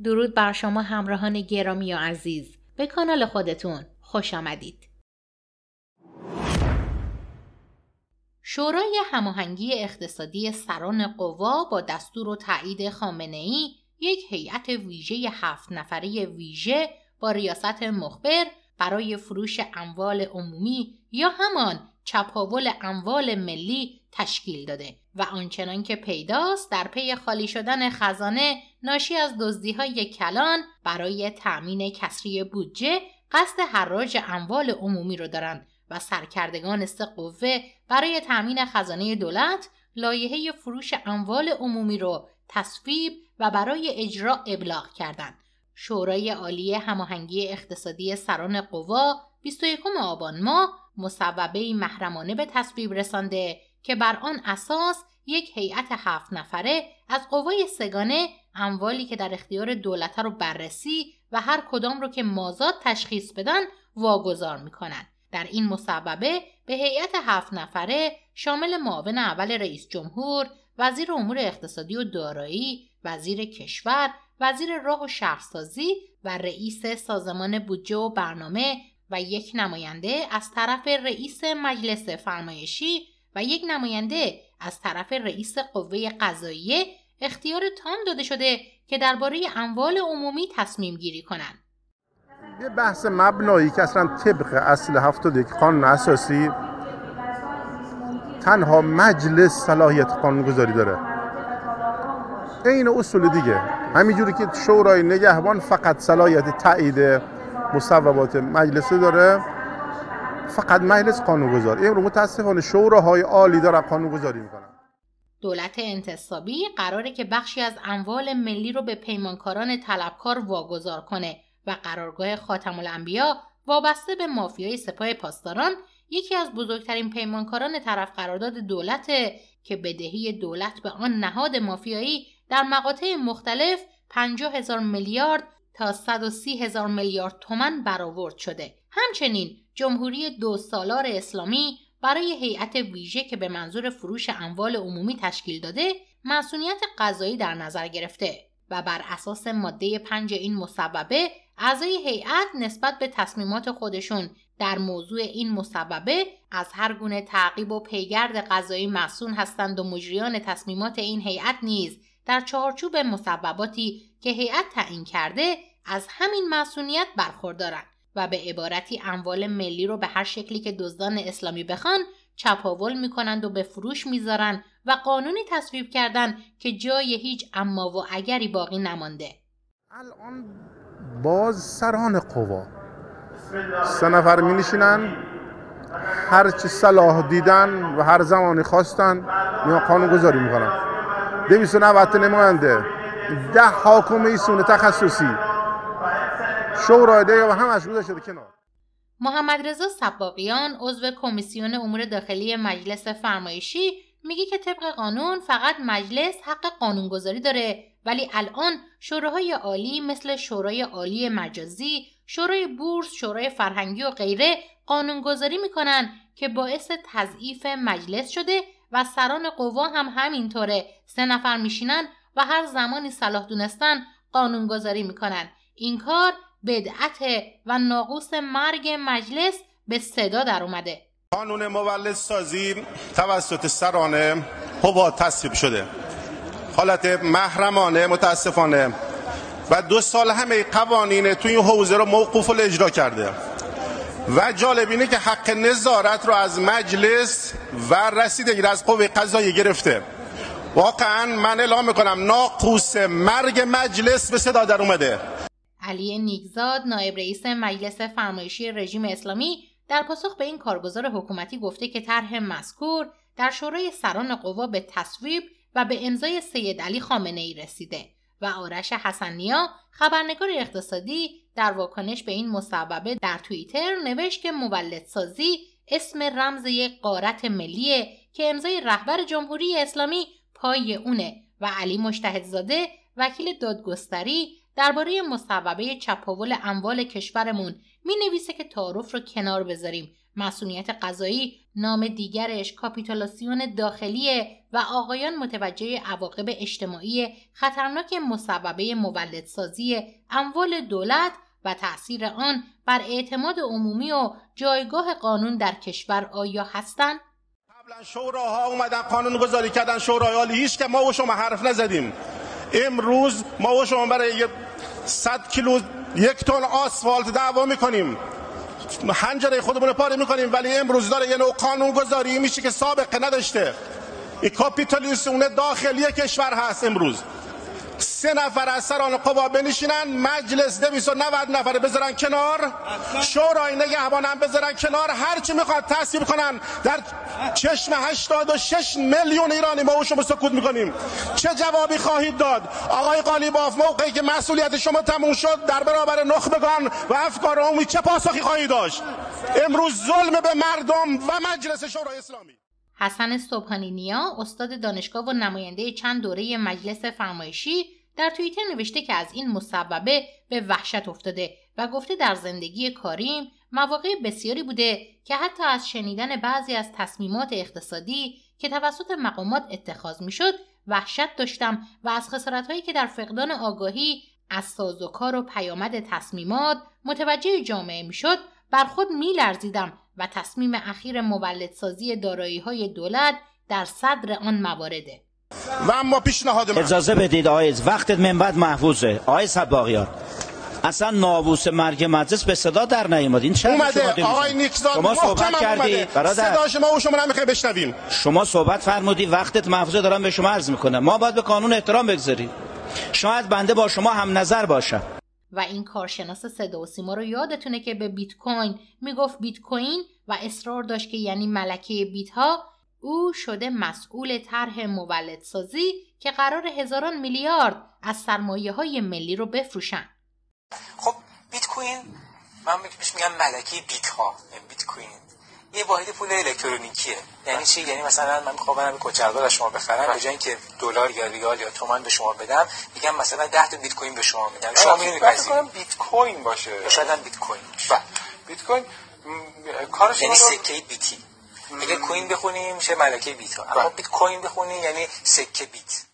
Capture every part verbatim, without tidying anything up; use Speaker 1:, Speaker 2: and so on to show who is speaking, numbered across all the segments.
Speaker 1: درود بر شما همراهان گرامی و عزیز. به کانال خودتون خوش آمدید. شورای هماهنگی اقتصادی سران قوا با دستور و تایید خامنه‌ای یک هیئت ویژه هفت نفره ویژه با ریاست مخبر برای فروش اموال عمومی یا همان چپاول اموال ملی تشکیل داده و آنچنان که پیداست در پی خالی شدن خزانه ناشی از دزدی‌های کلان برای تأمین کسری بودجه قصد حراج اموال عمومی رو دارند و سرکردگان سه قوه برای تأمین خزانه دولت لایحه فروش اموال عمومی رو تصویب و برای اجرا ابلاغ کردند. شورای عالی هماهنگی اقتصادی سران قوا بیست و یکم آبان ماه مصوبه‌ای محرمانه به تصویب رسانده که بر آن اساس یک هیئت هفت نفره از قوای سگانه اموالی که در اختیار دولت رو بررسی و هر کدام رو که مازاد تشخیص بدن واگذار می‌کنند. در این مصوبه به هیئت هفت نفره شامل معاون اول رئیس جمهور، وزیر امور اقتصادی و دارایی، وزیر کشور، وزیر راه و شهرسازی و رئیس سازمان بودجه و برنامه و یک نماینده از طرف رئیس مجلس فرمایشی و یک نماینده از طرف رئیس قوه قضاییه اختیار تام داده شده که درباره اموال عمومی تصمیم گیری کنند.
Speaker 2: یه بحث مبنایی که اصلا طبق اصل هفتاد و یک قانون اساسی تنها مجلس صلاحیت قانونگذاری داره. این اصول دیگه همینجوری که شورای نگهبان فقط صلاحیت تایید مصوبات مجلس داره، فقط مجلس قانونگذار. امروز متاسفانه شوراهای عالی دارن قانونگذاری میکنن.
Speaker 1: دولت انتصابی قراره که بخشی از اموال ملی رو به پیمانکاران طلبکار واگذار کنه و قرارگاه خاتم الانبیا وابسته به مافیای سپاه پاسداران یکی از بزرگترین پیمانکاران طرف قرارداد دولت که بدهی دولت به آن نهاد مافیایی در مقاطع مختلف پنجاه هزار میلیارد تا صد و سی هزار میلیارد تومان برآورد شده. همچنین جمهوری دو سالار اسلامی برای هیئت ویژه که به منظور فروش اموال عمومی تشکیل داده مسئولیت قضایی در نظر گرفته و بر اساس ماده پنج این مصوبه اعضای هیئت نسبت به تصمیمات خودشون در موضوع این مصوبه از هر گونه تعقیب و پیگرد قضایی مصون هستند و مجریان تصمیمات این هیئت نیز در چارچوب مصوباتی که هیئت تعیین کرده از همین مسئولیت برخوردارند و به عبارتی اموال ملی رو به هر شکلی که دزدان اسلامی بخوان چپاول میکنند و به فروش میذارن و قانونی تصویب کردن که جای هیچ اما و اگری باقی نمانده.
Speaker 2: الان باز سران قوا سه نفر می نشینن، هر چی صلاح دیدن و هر زمانی خواستن میان قانون گذاری میکنن. دویست و نود نماینده، ده حاکم ایسون تخصصی، شورای دیگه و همش گذاشته کنار.
Speaker 1: محمد رضا سباقیان عضو کمیسیون امور داخلی مجلس فرمایشی میگه که طبق قانون فقط مجلس حق قانونگذاری داره، ولی الان شوراهای عالی مثل شورای عالی مجازی، شورای بورس، شورای فرهنگی و غیره قانونگذاری میکنن که باعث تضعیف مجلس شده و سران قوا هم همینطوره، سه نفر میشینن و هر زمانی صلاح دونستن قانونگذاری میکنن. این کار بدعت و ناقوس مرگ مجلس به صدا در اومده.
Speaker 3: قانون مولد سازی توسط سران قوا تصویب شده، حالت محرمانه متاسفانه، و دو سال همه قوانین توی این حوزه رو موقوف الاجرا کرده و جالب اینه که حق نظارت رو از مجلس و رسیدگی از قوه قضاییه گرفته. واقعا من اعلام میکنم ناقوس مرگ مجلس به صدا در اومده.
Speaker 1: علی نیکزاد نایب رئیس مجلس فرمایشی رژیم اسلامی در پاسخ به این کارگزار حکومتی گفته که طرح مذکور در شورای سران قوا به تصویب و به امضای سید علی خامنه‌ای رسیده و آرش حسن‌نیا خبرنگار اقتصادی در واکنش به این مصوبه در توییتر نوشت که مولدسازی اسم رمز یک غارت ملیه که امضای رهبر جمهوری اسلامی پای اونه و علی مجتهدزاده وکیل دادگستری درباره مصوبه چپاول اموال کشورمون می نویسه که تعارف رو کنار بذاریم مسئولیت قضایی نام دیگرش کاپیتولاسیون داخلیه و آقایان متوجه عواقب اجتماعی خطرناک مصوبه مولدسازی اموال دولت و تأثیر آن بر اعتماد عمومی و جایگاه قانون در کشور آیا هستند؟
Speaker 3: قبلا شوراها اومدن قانون گذاری کردن، شورای عالی، هیچ که ما و شما حرف نزدیم. امروز ما و شما برای صد کیلو یک تن آسفالت دعوا میکنیم، حنجره خودمون رو پاره میکنیم، ولی امروز داره یه نوع قانون گذاری میشه که سابقه نداشته. این کاپیتالیسم داخلی کشور هست. امروز سه نفر از سران قوا بنشینن، مجلس دویست و نود نفر بذارن کنار، شورای نگهبان هم بذارن کنار، هر چی میخواد تصویب کنن. در چشم هشتاد و شش میلیون ایرانی ما و شما سکوت میکنیم. چه جوابی خواهید داد آقای قالیباف موقعی که مسئولیت شما تموم شد در برابر نخبگان و افکار عمومی؟ چه پاسخی خواهید داشت؟ امروز ظلم به مردم و مجلس شورای اسلامی.
Speaker 1: حسن صبحانی نیا، استاد دانشگاه و نماینده چند دوره مجلس فرمایشی، در توییتر نوشته که از این مصوبه به وحشت افتاده و گفته در زندگی کاریم مواقع بسیاری بوده که حتی از شنیدن بعضی از تصمیمات اقتصادی که توسط مقامات اتخاذ میشد وحشت داشتم و از خسارت‌هایی که در فقدان آگاهی از سازوکار و پیامد تصمیمات متوجه جامعه میشد بر خود میلرزیدم و تصمیم اخیر مولدسازی دارایی‌های دولت در صدر آن موارده.
Speaker 3: و اما پیشنهاد من
Speaker 4: اجازه بدید آقای، وقتت من بعد محفوظه آقای صباغیان. اصلا ناموس مرگ مجلس به صدا در نیامد. این چه
Speaker 3: اومده آقای نیکزاد
Speaker 4: شما صحبت کردی برادر،
Speaker 3: صدا شما و شما رو میخوایم بشنویم.
Speaker 4: شما صحبت فرمودی، وقتت محفوظه، دارم به شما عرض میکنم. ما باید به قانون احترام بگذاریم. شاید بنده با شما هم نظر باشم.
Speaker 1: و این کارشناس صدا و سیما رو یادتونه که به بیت کوین میگفت بیت کوین و اصرار داشت که یعنی ملکه بیت ها. او شده مسئول طرح مولدسازی که قرار هزاران میلیارد از سرمایه های ملی رو بفروشن.
Speaker 5: خب بیت کوین، من بهش میگم ملکه بیت ها. بیت کوین یه واحد پول الکترونیکیه. یعنی چی؟ یعنی مثلا من میخوام برم کچلوار از شما بخرم، به جای اینکه دلار یا ریال یا تومان به شما بدم، میگم مثلا ده تا بیت کوین به شما میدم. شما میدونید
Speaker 6: فکر کنم بیت کوین باشه.
Speaker 5: شاید هم بیت کوین.
Speaker 6: بله. بیت کوین کارش
Speaker 5: یعنی سکه بیتی. اگه کوین بخونیم میشه ملکه بیت ها، اما بیت کوین بخونیم یعنی سکه بیت.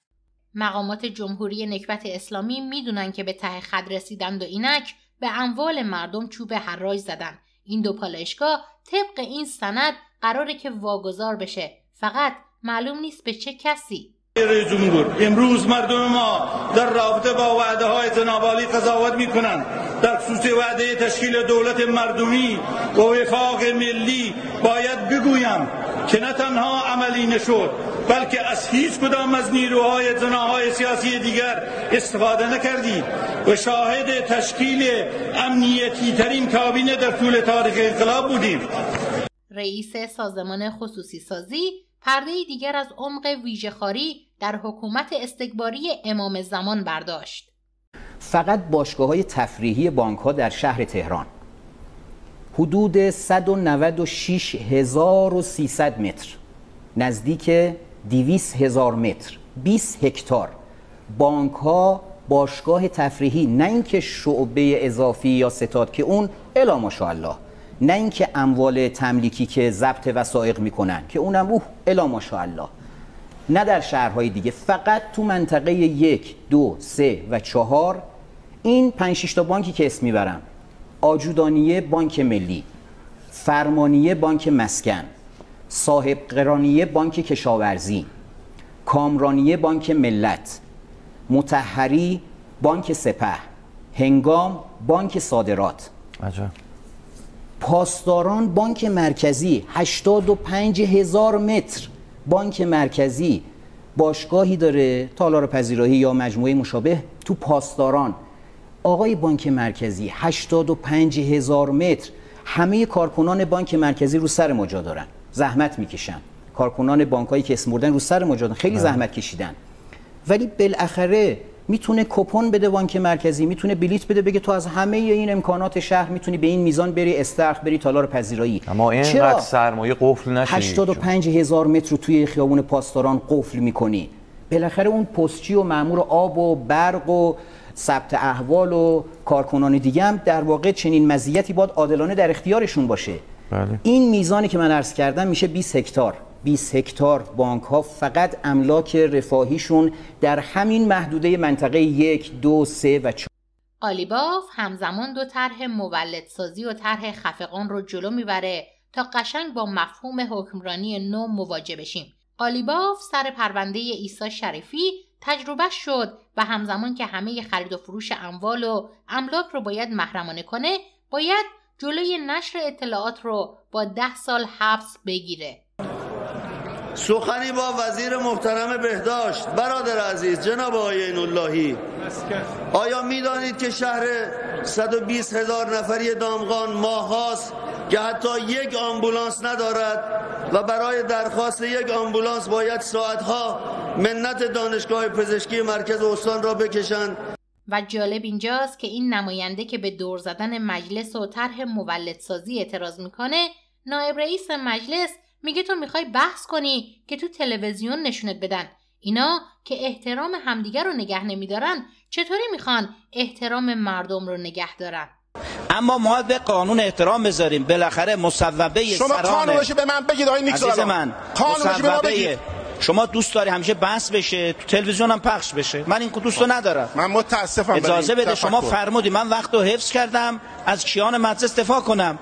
Speaker 1: مقامات جمهوری نکبت اسلامی میدونن که به ته خط رسیدند و اینک به اموال مردم چوب حراج زدن. این دو پالایشگاه طبق این سند قراره که واگذار بشه، فقط معلوم نیست به چه کسی.
Speaker 7: رئیس جمهور، امروز مردم ما در رابطه با وعده های جناب عالی قضاوت می کنند. در خصوص وعده تشکیل دولت مردمی و وفاق ملی باید بگویم که نه تنها عملی نشد، بلکه از هیچ کدام از نیروهای جناح‌های سیاسی دیگر استفاده نکردید و شاهد تشکیل امنیتی ترین کابینه در طول تاریخ انقلاب بودیم.
Speaker 1: رئیس سازمان خصوصی سازی پرده دیگر از عمق ویژه‌خواری در حکومت استکباری امام زمان برداشت.
Speaker 8: فقط باشگاه‌های تفریحی بانک‌ها در شهر تهران حدود صد و نود و شش هزار و سیصد متر، نزدیک دویست هزار متر، بیست هکتار بانک‌ها باشگاه تفریحی، نه اینکه شعبه اضافی یا ستاد که اون الا ماشاءالله، نه اینکه اموال تملیکی که ضبط وثائق میکنن که اونم اوه الا ماشاءالله، نه در شهرهای دیگه، فقط تو منطقه یک، دو، سه و چهار این پنج شش تا بانکی که اسم میبرم: آجودانیه بانک ملی، فرمانیه بانک مسکن، صاحب قرانیه بانک کشاورزی، کامرانیه بانک ملت، مطهری بانک سپه، هنگام بانک صادرات، عجب. پاسداران بانک مرکزی، هشتاد و پنج هزار متر بانک مرکزی باشگاهی داره، تالار پذیرایی یا مجموعه مشابه تو پاسداران. آقای بانک مرکزی هشتاد و پنج هزار متر، همه کارکنان بانک مرکزی رو سر ما جا دارن، زحمت میکشن. کارکنان بانکایی که اسم بردن رو سر ما جا دارن، خیلی زحمت کشیدن، ولی بالاخره میتونه کوپن بده بانک مرکزی، میتونه بلیت بده، بگه تو از همه این امکانات شهر میتونی به این میزان بری استخر، بری تالار پذیرایی.
Speaker 9: اما اینقدر سرمایه قفل نشه،
Speaker 8: هشتاد و پنج هزار متر رو توی خیابون پاسداران قفل میکنی. بالاخره اون پستچی و مأمور آب و برق و ثبت احوال و کارکنان دیگه هم در واقع چنین مزیتی باید عادلانه در اختیارشون باشه.
Speaker 9: بله.
Speaker 8: این میزانی که من عرض کردم میشه بیست هکتار. بیست هکتار بانک ها فقط املاک رفاهیشون در همین محدوده منطقه یک، دو، سه و چهار.
Speaker 1: قالیباف همزمان دو طرح مولدسازی و طرح خفقان رو جلو میبره تا قشنگ با مفهوم حکمرانی نو مواجه بشیم. قالیباف سر پرونده عیسی شریفی تجربه شد و همزمان که همه خرید و فروش اموال و املاک رو باید محرمانه کنه، باید جلوی نشر اطلاعات رو با ده سال حبس بگیره.
Speaker 10: سخنی با وزیر محترم بهداشت. برادر عزیز جناب آقای عین‌اللهی، آیا می‌دانید که شهر صد و بیست هزار نفری دامغان ماه‌هاست که حتی یک آمبولانس ندارد و برای درخواست یک آمبولانس باید ساعتها منت دانشگاه پزشکی مرکز استان را بکشند؟
Speaker 1: و جالب اینجاست که این نماینده که به دور زدن مجلس و طرح مولدسازی اعتراض میکنه، نایب رئیس مجلس میگه تو میخوای بحث کنی که تو تلویزیون نشونت بدن. اینا که احترام همدیگر رو نگه نمیدارن چطوری میخوان احترام مردم رو نگه دارن؟
Speaker 4: اما ما به قانون احترام بذاریم. بالاخره مصوبه
Speaker 3: شما
Speaker 4: سران
Speaker 3: قانونش به من بگید آقای نیکزاد.
Speaker 4: عزیز من،
Speaker 3: قانونش به من بگید.
Speaker 4: شما دوست داری همیشه بحث بشه، تو تلویزیون هم پخش بشه. من این دوستو ندارم.
Speaker 3: من متاسفم.
Speaker 4: اجازه بده. شما فرمودی من وقت رو حفظ کردم از کیان مجلس دفاع کنم.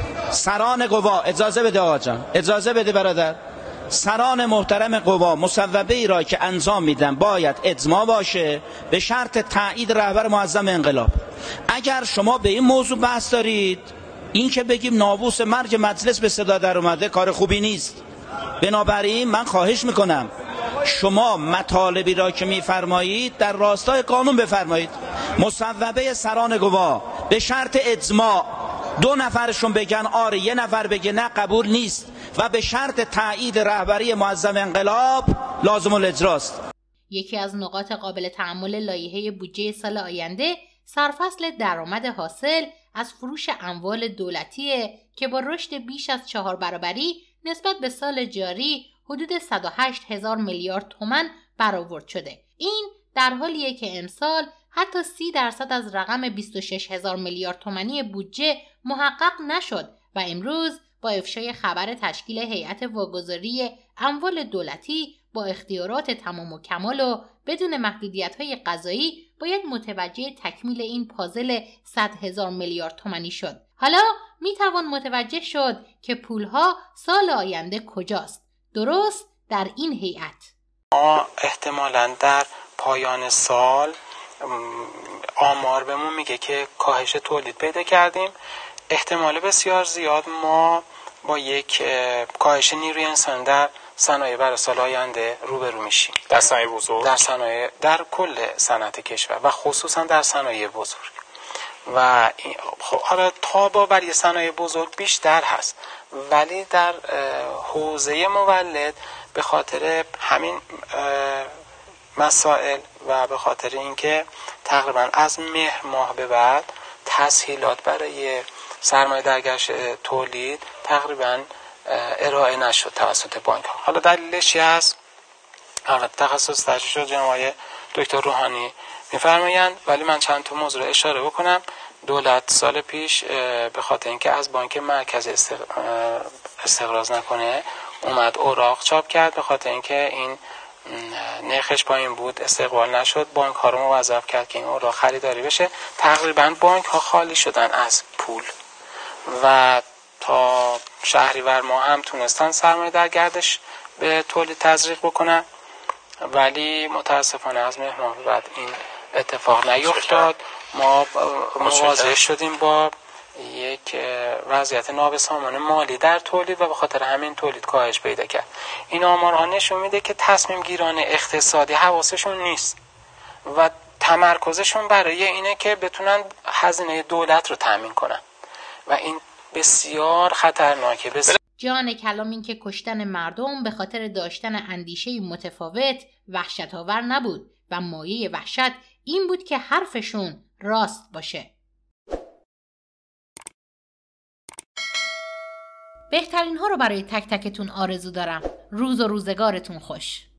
Speaker 4: سران قوا، اجازه بده آقا جان، اجازه بده برادر. سران محترم قوا مصوبه ای را که انجام میدن باید اجماع باشه به شرط تایید رهبر معظم انقلاب. اگر شما به این موضوع بحث دارید، این که بگیم ناموس مرگ مجلس به صدا در اومده کار خوبی نیست. بنابراین من خواهش میکنم شما مطالبی را که میفرمایید در راستای قانون بفرمایید. مصوبه سران قوا به شرط اجماع، دو نفرشون بگن آره، یه نفر بگه نه قبول نیست و به شرط تایید رهبری معظم انقلاب لازم الاجراست.
Speaker 1: یکی از نقاط قابل تأمل لایحه بودجه سال آینده سرفصل درآمد حاصل از فروش اموال دولتیه که با رشد بیش از چهار برابری نسبت به سال جاری حدود صد و هشت هزار میلیارد تومان برآورد شده. این در حالیه که امسال حتی سی درصد از رقم بیست و شش هزار میلیارد تومانی بودجه محقق نشد و امروز با افشای خبر تشکیل هیئت واگذاری اموال دولتی با اختیارات تمام و کمال و بدون محدودیت‌های قضایی باید متوجه تکمیل این پازل صد هزار میلیارد تومانی شد. حالا میتوان متوجه شد که پولها سال آینده کجاست. درست در این هیئت.
Speaker 5: ما احتمالاً در پایان سال آمار بهمون میگه که کاهش تولید پیدا کردیم. احتمال بسیار زیاد ما با یک کاهش نیروی انسان در صنایع برای سال آینده روبرو میشیم.
Speaker 6: در صنایع بزرگ،
Speaker 5: در صنایع، در کل صنعت کشور و خصوصا در صنایع بزرگ. و حالا تابع برای صنایع بزرگ بیشتر هست، ولی در حوزه مولد به خاطر همین مسائل و به خاطر اینکه تقریبا از مهر ماه به بعد تسهیلات برای سرمایه درگشت تولید تقریبا ارائه نشد توسط بانک ها. حالا دلیلش چی هست؟ البته تخصص تشریح شد جناب آقای دکتر روحانی میفرمایند، ولی من چند تا موضوع رو اشاره بکنم. دولت سال پیش به خاطر اینکه از بانک مرکزی استقراض نکنه اومد اوراق چاپ کرد، به خاطر اینکه این نرخش پایین بود استقبال نشد، بانک ها رو موظف کرد که این اوراق خریداری بشه. تقریبا بانک ها خالی شدن از پول و تا شهریور ما هم تونستن سرمایه در گردش به تولید تزریق بکنن، ولی متاسفانه از مهر ماه بعد این اتفاق نیفتاد. ما مواجه شدیم با یک وضعیت نابسامان مالی در تولید و به خاطر همین تولید کاهش پیدا کرد. این آمارها نشون میده که تصمیم گیران اقتصادی حواسشون نیست و تمرکزشون برای اینه که بتونن هزینه دولت رو تامین کنن و این بسیار خطرناکه. بسیار
Speaker 1: جان کلام این که کشتن مردم به خاطر داشتن اندیشه متفاوت وحشت‌آور نبود و مایه وحشت این بود که حرفشون راست باشه. بهترین ها رو برای تک تکتون آرزو دارم. روز و روزگارتون خوش.